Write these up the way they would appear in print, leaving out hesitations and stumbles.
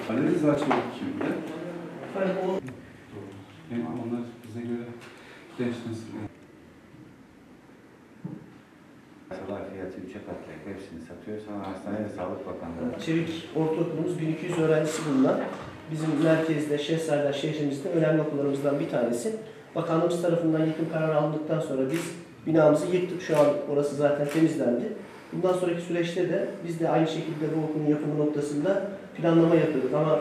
Ali Rıza Çelik kimdi? Efendim o... Yani onlar bize göre genç nesil. Hastalar fiyatı 3'e katlayıp hepsini satıyor. Sonra hastaneye Sağlık Bakanlığı. Çevik Ortaokulumuz 1200 öğrencisi bulunan bizim merkezde, Şehzadeler şehrimizde önemli okullarımızdan bir tanesi. Bakanlığımız tarafından yıkım kararı alındıktan sonra biz binamızı yıktık. Şu an orası zaten temizlendi. Bundan sonraki süreçte de biz de aynı şekilde bu okulun yapımı noktasında planlama yapıyorduk. Ama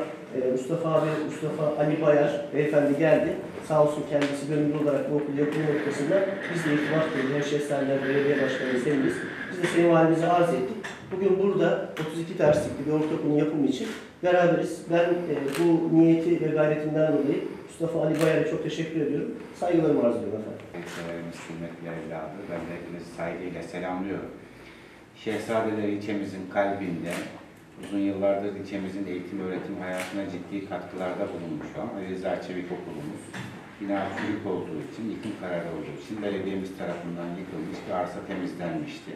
Mustafa Ali Bayar beyefendi geldi. Sağ olsun kendisi gönüllü olarak bu okul yapımı noktasında biz de irtibat kurduk. Hem Şehzadeler Belediye Başkanımız hem biz de Sayın Valimize arz ettik. Bugün burada 32 derslikli bir ortaokulun yapımı için beraberiz. Ben bu niyeti ve gayretinden dolayı Mustafa Ali Bayar'a çok teşekkür ediyorum. Saygılarımı arz ediyorum efendim. Severimiz, kıymetli evladı. Ben de hepinizi saygıyla selamlıyorum. Şehzadeler ilçemizin kalbinde uzun yıllardır ilçemizin eğitim öğretim hayatına ciddi katkılarda bulunmuş olan Ali Rıza Çelik Okulumuz bina çürük olduğu için, yıkım kararı olduğu için belediyemiz tarafından yıkılmış ve arsa temizlenmişti.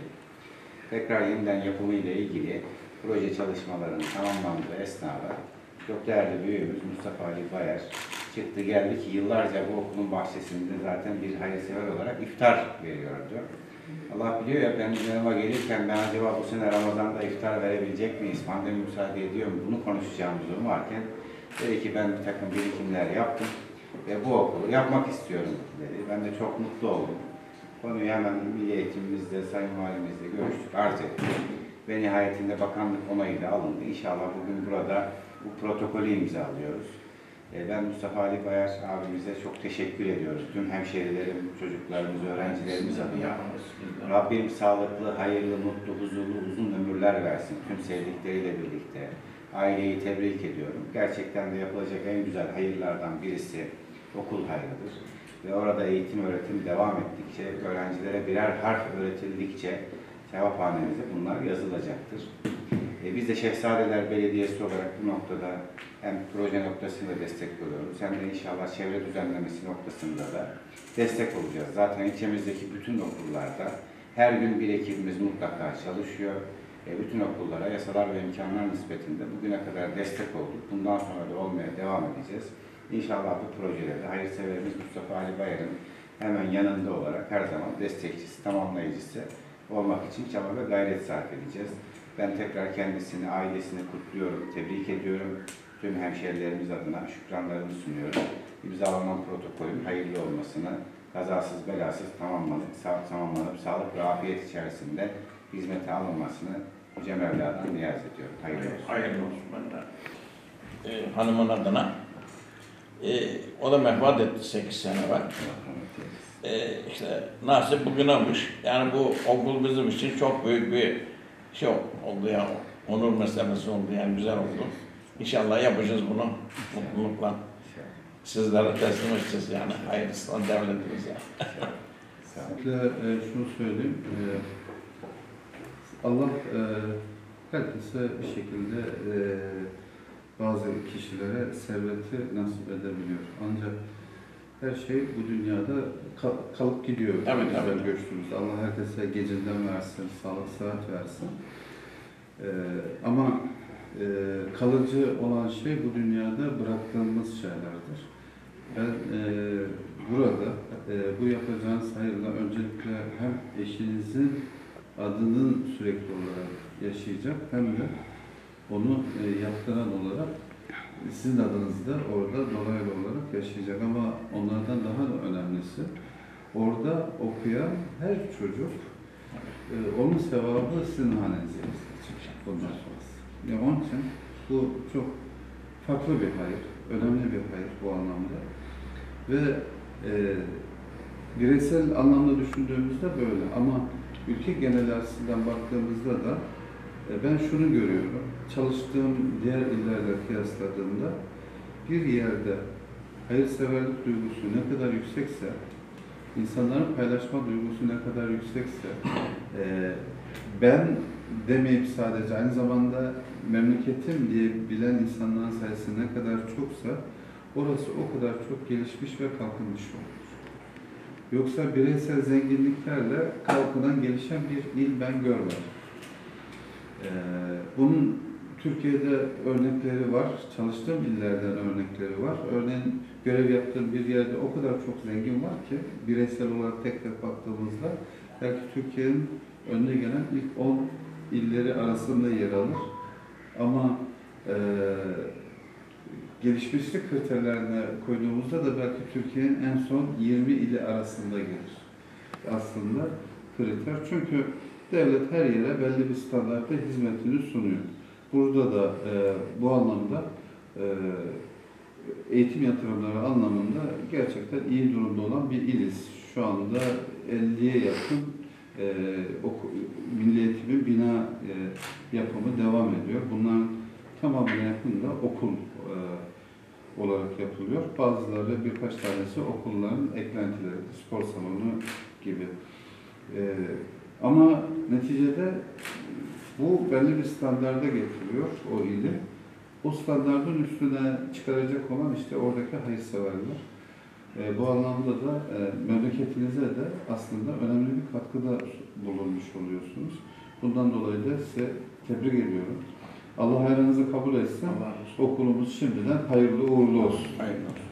Tekrar yeniden yapımı ile ilgili proje çalışmalarının tamamlandığı esnada çok değerli büyüğümüz Mustafa Ali Bayar çıktı geldi ki yıllarca bu okulun bahçesinde zaten bir hayırsever olarak iftar veriyordu. Allah biliyor ya, ben yanıma gelirken ben acaba bu sene Ramazan'da iftar verebilecek miyiz, pandemi müsaade ediyor mu, bunu konuşacağımız durum varken dedi ki ben bir takım birikimler yaptım ve bu okulu yapmak istiyorum dedi. Ben de çok mutlu oldum. Konuyu hemen Milli Eğitimimizde, Sayın Valimizle görüştük, arz ettik ve nihayetinde bakanlık onayı da alındı. İnşallah bugün burada bu protokolü imzalıyoruz. Ben Mustafa Ali Bayar abimize çok teşekkür ediyoruz. Tüm hemşehrilerim, çocuklarımız, öğrencilerimiz adına. Rabbim sağlıklı, hayırlı, mutlu, huzurlu, uzun ömürler versin. Tüm sevdikleriyle birlikte. Aileyi tebrik ediyorum. Gerçekten de yapılacak en güzel hayırlardan birisi okul hayrıdır. Ve orada eğitim, öğretim devam ettikçe, öğrencilere birer harf öğretildikçe sevaphanemize bunlar yazılacaktır. Biz de Şehzadeler Belediyesi olarak bu noktada hem proje noktasında destek oluyoruz hem de inşallah çevre düzenlemesi noktasında da destek olacağız. Zaten ilçemizdeki bütün okullarda her gün bir ekibimiz mutlaka çalışıyor. Bütün okullara yasalar ve imkanlar nispetinde bugüne kadar destek olduk. Bundan sonra da olmaya devam edeceğiz. İnşallah bu projelerde hayırseverimiz Mustafa Ali Bayar'ın hemen yanında olarak her zaman destekçisi, tamamlayıcısı olmak için çaba ve gayret sarf edeceğiz. Ben tekrar kendisini, ailesini kutluyorum, tebrik ediyorum. Tüm hemşehrilerimiz adına şükranlarımı sunuyorum. İmzalanan protokolün hayırlı olmasını, kazasız belasız tamamlanıp sağlık ve afiyet içerisinde hizmete alınmasını Yüce Mevla'dan niyaz ediyorum. Hayırlı olsun. Hayırlı olsun ben de. Hanımın adına. O da vefat etti 8 sene var. İşte nasip bugün olmuş. Yani bu okul bizim için çok büyük bir şey oldu ya. Onur meselesi oldu yani, güzel oldu. İnşallah yapacağız bunu mutlulukla. Sizlere teslim edeceğiz yani. Hayırlısıyla devletimize. Şunu söyleyeyim. Allah herkese bir şekilde bazı kişilere serveti nasip edebiliyor. Ancak her şey bu dünyada kalıp gidiyor. Evet, bizler evet. görüştüğümüzde. Allah herkese geceden versin, sağlık, sıhhat versin. Ama kalıcı olan şey bu dünyada bıraktığımız şeylerdir. Ben burada bu yapacağınız hayırla öncelikle hem eşinizin adının sürekli olarak yaşayacak hem de onu yaptıran olarak sizin adınız da orada dolaylı olarak yaşayacak. Ama onlardan daha da önemlisi orada okuyan her çocuk onun sevabı sizin hanenize geçecek. Bundan sonrası. Yani onun için bu çok farklı bir hayır, önemli bir hayır bu anlamda. Ve bireysel anlamda düşündüğümüzde böyle ama ülke genel açısından baktığımızda da ben şunu görüyorum, çalıştığım diğer illerle kıyasladığımda bir yerde hayırseverlik duygusu ne kadar yüksekse, insanların paylaşma duygusu ne kadar yüksekse, ben demeyip sadece aynı zamanda memleketim diye bilen insanların sayısı ne kadar çoksa, orası o kadar çok gelişmiş ve kalkınmış olur. Yoksa bireysel zenginliklerle kalkınan, gelişen bir il ben görmedim. Bunun Türkiye'de örnekleri var, çalıştığım illerden örnekleri var. Örneğin görev yaptığım bir yerde o kadar çok zengin var ki bireysel olarak tek tek baktığımızda belki Türkiye'nin önüne gelen ilk 10 illeri arasında yer alır. Ama gelişmişlik kriterlerine koyduğumuzda da belki Türkiye'nin en son 20 ili arasında gelir. Aslında kriter. Çünkü devlet her yere belli bir standartta hizmetini sunuyor. Burada da bu anlamda eğitim yatırımları anlamında gerçekten iyi durumda olan bir iliz. Şu anda 50'ye yakın milli eğitimin bina yapımı devam ediyor. Bunların tamamına yakın da okul olarak yapılıyor. Bazıları birkaç tanesi okulların eklentileri, spor salonu gibi. Ama neticede bu belli bir standarda getiriyor o ili. O standardın üstüne çıkaracak olan işte oradaki hayırseverler. Bu anlamda da memleketinize de aslında önemli bir katkıda bulunmuş oluyorsunuz. Bundan dolayı da size tebrik ediyorum. Allah hayrınızı kabul etsin. Okulumuz şimdiden hayırlı uğurlu olsun. Hayırlı olsun.